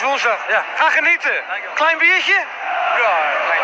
woensdag. Ja. Ga genieten. Klein biertje? Ja, klein